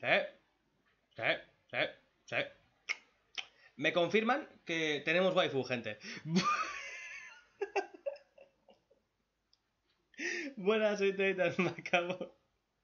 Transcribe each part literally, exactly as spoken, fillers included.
Sí, sí, sí, sí. Me confirman que tenemos waifu, gente. Buenas, soy Teitas, me acabo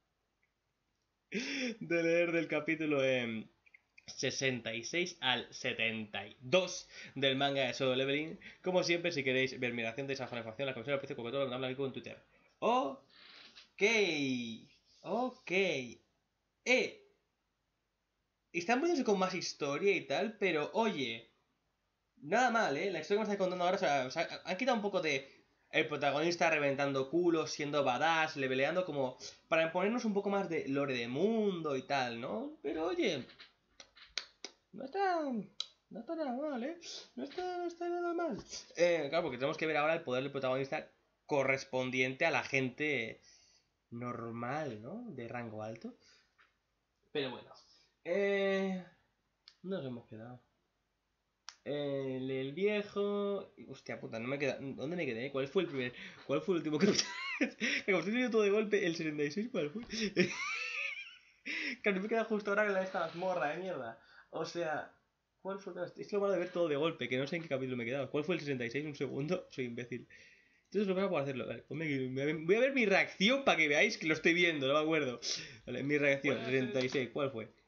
de leer del capítulo en sesenta y seis al setenta y dos del manga de Solo Leveling. Como siempre, si queréis ver mi reacción de esa información, la comisión del precio porque todo lo habla aquí en Twitter. Ok, ok. Eh, están poniéndose con más historia y tal, pero oye, nada mal, ¿eh? La historia que me está contando ahora, o sea, o sea, han quitado un poco de el protagonista reventando culos, siendo badass, leveleando como para ponernos un poco más de lore de mundo y tal, ¿no? Pero oye, no está, no está nada mal, ¿eh? No está, no está nada mal. Eh, claro, porque tenemos que ver ahora el poder del protagonista correspondiente a la gente normal, ¿no? De rango alto. Pero bueno, eh, nos hemos quedado. El, el viejo. Hostia puta, no me queda. ¿Dónde me quedé? ¿Cuál fue el primer? ¿Cuál fue el último que me como estoy todo de golpe? El sesenta y seis, ¿cuál fue? Que no me queda justo ahora que la de esta mazmorra, de mierda. O sea, ¿cuál fue? Es lo malo de ver todo de golpe, que no sé en qué capítulo me he quedado. ¿Cuál fue el sesenta y seis? Un segundo, soy imbécil. Entonces lo voy a poder hacerlo. Vale, voy a ver mi reacción para que veáis que lo estoy viendo, no me acuerdo. Vale, mi reacción, sesenta y seis, ¿cuál fue?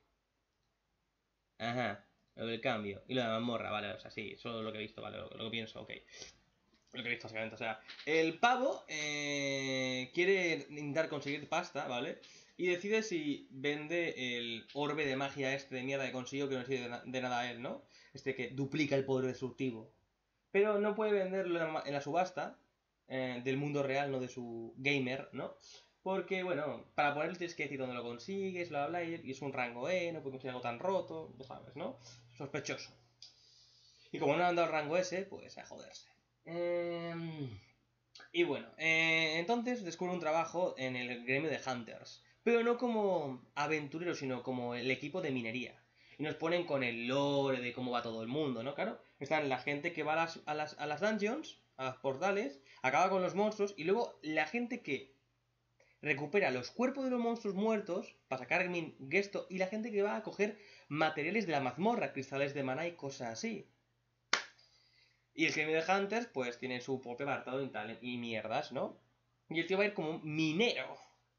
Ajá. Lo del cambio. Y lo de la mazmorra, vale, o sea, sí, eso es lo que he visto, vale, lo, lo que pienso, ok. Lo que he visto, básicamente, o sea, el pavo eh, quiere intentar conseguir pasta, ¿vale? Y decide si vende el orbe de magia este de mierda que consiguió, que no sirve de, na de nada a él, ¿no? Este que duplica el poder destructivo. Pero no puede venderlo en la, en la subasta eh, del mundo real, no de su gamer, ¿no? Porque, bueno, para ponerlo tienes que decir dónde lo consigues, bla, bla, y es un rango E, no puede conseguir algo tan roto, ya sabes, ¿no? Sospechoso. Y como no le han dado el rango S, pues a joderse. Eh, y bueno, eh, entonces descubre un trabajo en el gremio de Hunters. Pero no como aventureros, sino como el equipo de minería. Y nos ponen con el lore de cómo va todo el mundo, ¿no? Claro, están la gente que va a las, a las, a las dungeons, a los portales, acaba con los monstruos, y luego la gente que recupera los cuerpos de los monstruos muertos para sacar el gesto, y la gente que va a coger materiales de la mazmorra, cristales de maná y cosas así. Y el gremio de Hunters, pues tiene su propio apartado y tal, y mierdas, ¿no? Y el tío va a ir como un minero.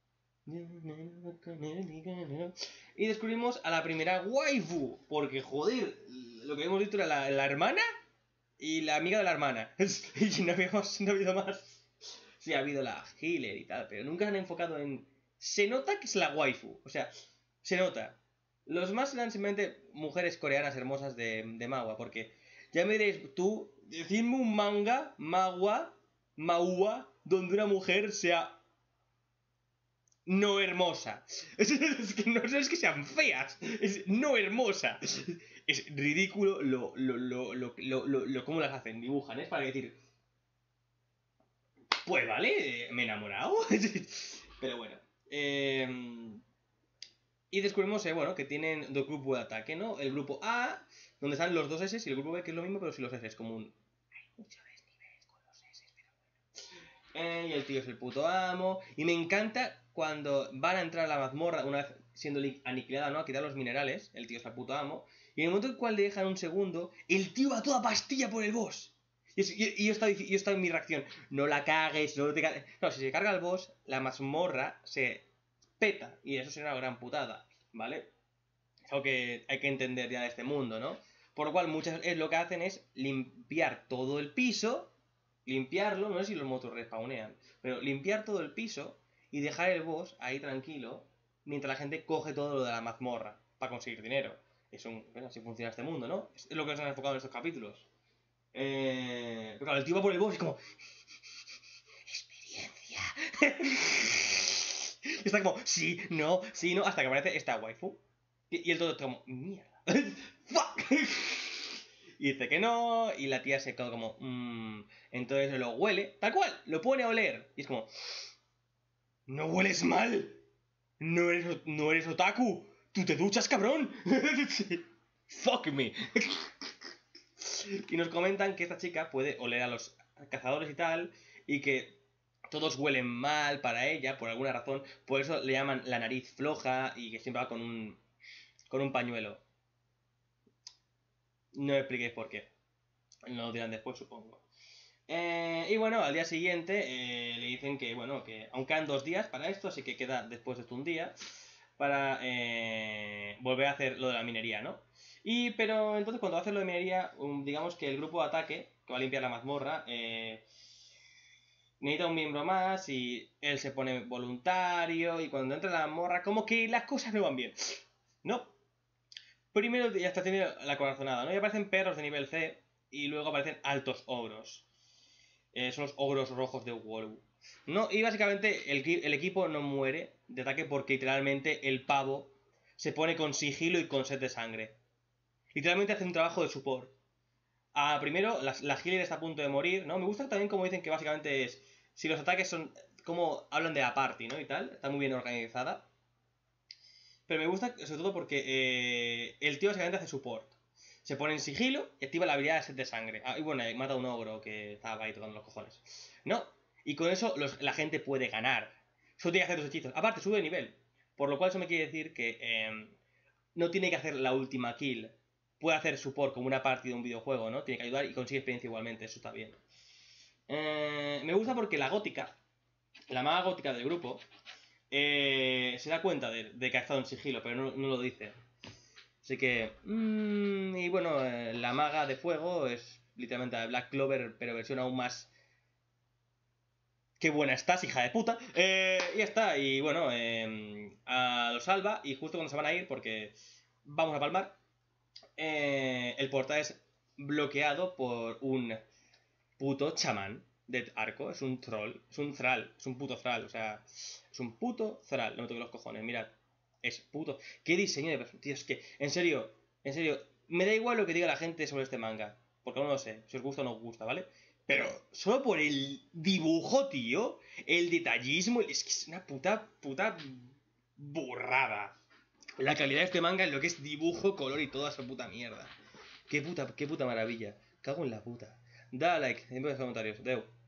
Y descubrimos a la primera waifu. Porque, joder, lo que hemos visto era la, la hermana y la amiga de la hermana. Y no, habíamos, no ha habido más. Sí, ha habido la healer y tal, pero nunca se han enfocado en... Se nota que es la waifu. O sea, se nota. Los más eran simplemente mujeres coreanas hermosas de, de Magua, porque ya me diréis, tú, decidme un manga, Magua, Maua, donde una mujer sea no hermosa. Es, es que no es que sean feas, es no hermosa. Es ridículo lo, lo, lo, lo, lo, lo, lo cómo las hacen, dibujan, es para decir, pues vale, me he enamorado. Pero bueno. Eh, y descubrimos, eh, bueno, que tienen dos grupos de ataque, ¿no? El grupo A, donde están los dos S, y el grupo B, que es lo mismo, pero sin los S. Es como un... Hay muchos niveles con los S, pero bueno. Eh, y el tío es el puto amo. Y me encanta cuando van a entrar a la mazmorra, una vez siendo aniquilada, ¿no? A quitar los minerales. El tío es el puto amo. Y en el momento en el cual le dejan un segundo, el tío va a toda pastilla por el boss. Y, es, y, y yo, estaba, yo estaba en mi reacción. No la cagues, no te cagues. No, si se carga el boss, la mazmorra se peta. Y eso será una gran putada, ¿vale? Es algo que hay que entender ya de este mundo, ¿no? Por lo cual muchas veces lo que hacen es limpiar todo el piso, limpiarlo, no sé si los motos respawnean, pero limpiar todo el piso y dejar el boss ahí tranquilo mientras la gente coge todo lo de la mazmorra para conseguir dinero. Es un, bueno, así funciona este mundo, ¿no? Es lo que nos han enfocado en estos capítulos. Eh, pero claro, el tío va por el boss y es como... Experiencia. Está como, sí, no, sí, no, hasta que aparece esta waifu. Y, y el todo está como, mierda. ¡Fuck! Y dice que no, y la tía se queda como, mmm. Entonces lo huele, tal cual, lo pone a oler. Y es como, no hueles mal. No eres, no eres otaku. Tú te duchas, cabrón. Fuck me. Y nos comentan que esta chica puede oler a los cazadores y tal, y que todos huelen mal para ella, por alguna razón. Por eso le llaman la nariz floja y que siempre va con un, con un pañuelo. No me expliquéis por qué. No lo dirán después, supongo. Eh, y bueno, al día siguiente eh, le dicen que, bueno, que aún quedan dos días para esto, así que queda después de esto un día para eh, volver a hacer lo de la minería, ¿no? Y, pero entonces cuando va a hacer lo de minería, um, digamos que el grupo de ataque, que va a limpiar la mazmorra, eh, necesita un miembro más y él se pone voluntario y cuando entra la mazmorra, como que las cosas no van bien. No. Primero ya está teniendo la corazonada, ¿no? Y aparecen perros de nivel C y luego aparecen altos ogros. Eh, son los ogros rojos de WoW. No, y básicamente el, el equipo no muere de ataque porque literalmente el pavo se pone con sigilo y con sed de sangre. Literalmente hace un trabajo de support. Ah, primero, la, la healer está a punto de morir, ¿no? Me gusta también como dicen que básicamente es... Si los ataques son... Como hablan de la party, ¿no? Y tal. Está muy bien organizada. Pero me gusta sobre todo porque eh, el tío básicamente hace support. Se pone en sigilo y activa la habilidad de set de sangre. Ah, y bueno, mata a un ogro que estaba ahí tocando los cojones. No, y con eso los, la gente puede ganar. Solo tiene que hacer los hechizos. Aparte, sube de nivel. Por lo cual eso me quiere decir que eh, no tiene que hacer la última kill. Puede hacer support como una partida de un videojuego, ¿no? Tiene que ayudar y consigue experiencia igualmente. Eso está bien. Eh, me gusta porque la gótica, la maga gótica del grupo, eh, se da cuenta de, de que ha estado en sigilo, pero no, no lo dice. Así que... Mmm, y bueno, eh, la maga de fuego es literalmente la Black Clover, pero versión aún más... ¡Qué buena estás, hija de puta! Eh, y ya está, y bueno, eh, a, lo salva, y justo cuando se van a ir, porque vamos a palmar, eh, el portal es bloqueado por un puto chamán de arco, es un troll, es un thrall, es un puto thrall, o sea, es un puto thrall, no me toque los cojones, mirad. Es puto. ¿Qué diseño de personaje? Tío, es que, en serio, en serio, me da igual lo que diga la gente sobre este manga. Porque no lo sé, si os gusta o no os gusta, ¿vale? Pero solo por el dibujo, tío, el detallismo, es que es una puta, puta burrada. La calidad de este manga en lo que es dibujo, color y toda esa puta mierda. Qué puta, qué puta maravilla. Cago en la puta. Da like, en los comentarios. Deu.